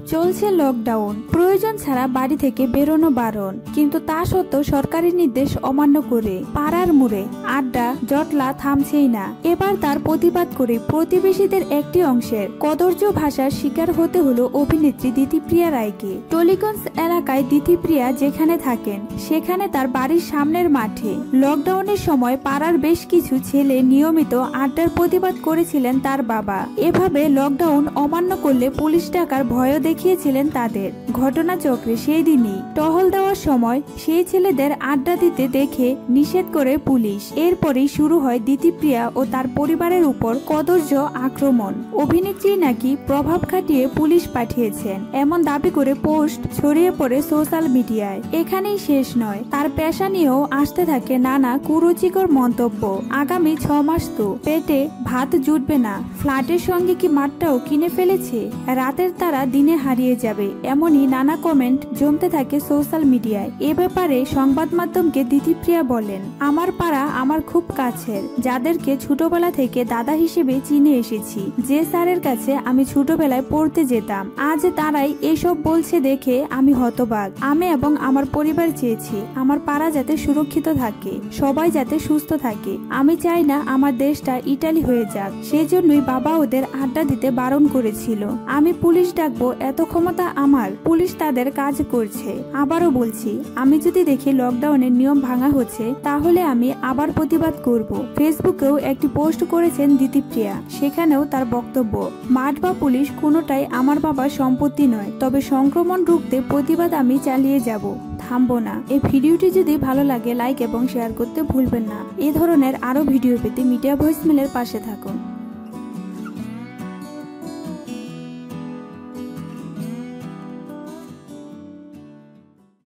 চলছে লকডাউন, প্রয়োজন ছাড়া বাড়ি থেকে বেরোনো বারণ, কিন্তু তা সত্ত্বেও সরকারি নির্দেশ অমান্য করে পাড়ার মোড়ে আড্ডা জটলা থামছেই না। এবার তার প্রতিবাদ করে প্রতিবেশীদের একটি অংশের কদর্য ভাষার শিকার হতে হলো অভিনেত্রী দিতিপ্রিয়া রায়কে। টলিগঞ্জ এলাকায় দিতিপ্রিয়া যেখানে থাকেন সেখানে তার বাড়ির সামনের মাঠে লকডাউনের সময় পাড়ার বেশ কিছু ছেলে নিয়মিত আড্ডার প্রতিবাদ করেছিলেন তার বাবা। এভাবে লকডাউন অমান্য করলে পুলিশ ডাকার ভয়ও দেখিয়েছিলেন তাদের। ঘটনাচক্রে সেই দিনই টহল দেওয়ার সময় সেই ছেলেদের আড্ডা দিতে দেখে নিষেধ করে পুলিশ। এরপরেই শুরু হয় দিতিপ্রিয়া ও তার পরিবারের উপর কদর্য আক্রমণ। অভিনেত্রী নাকি প্রভাব খাটিয়ে পুলিশ পাঠিয়েছেন এমন দাবি করে পোস্ট ছড়িয়ে পড়ে সোশ্যাল মিডিয়ায়। এখানেই শেষ নয়, তার পেশা নিয়েও আসতে থাকে নানা কুরুচিকর মন্তব্য। আগামী 6 মাস তো পেটে ভাত জুটবে না, ফ্ল্যাটের সঙ্গে কি মাঠটাও কিনে ফেলেছে, রাতের তারা দিনে হারিয়ে যাবে, এমনই নানা কমেন্ট জমতে থাকে সোশ্যাল মিডিয়ায়। এ ব্যাপারে সংবাদ মাধ্যমকে দিতিপ্রিয়া বলেন, আমার পাড়া আমার খুব কাছের, যাদেরকে ছোটবেলা থেকে দাদা হিসেবে চিনে এসেছি, যে স্যারের কাছে আমি ছোটবেলায় পড়তে যেতাম, আজ তারাই এসব বলছে দেখে আমি হতবাক। আমি এবং আমার পরিবার চেয়েছি আমার পাড়া যাতে সুরক্ষিত থাকে, সবাই যাতে সুস্থ থাকে। আমি চাই না আমার দেশটা ইটালি হয়ে যাক, সেজন্যই বাবা ওদের আড্ডা দিতে বারণ করেছিল। আমি পুলিশ ডাকবো এত ক্ষমতা আমার, পুলিশ তাদের কাজ করছে। আবারও বলছি, আমি যদি দেখি লকডাউনের নিয়ম ভাঙা হচ্ছে তাহলে আমি আবার প্রতিবাদ করব। ফেসবুকেও একটি পোস্ট করেছেন দিতিপ্রিয়া, সেখানেও তার বক্তব্য, মাঠ বা পুলিশ কোনোটাই আমার বাবার সম্পত্তি নয়, তবে সংক্রমণ রুখতে প্রতিবাদ আমি চালিয়ে যাব, থামবো না। এই ভিডিওটি যদি ভালো লাগে লাইক এবং শেয়ার করতে ভুলবেন না। এই ধরনের আরো ভিডিও পেতে মিডিয়া ভয়েসমেলের পাশে থাকুন।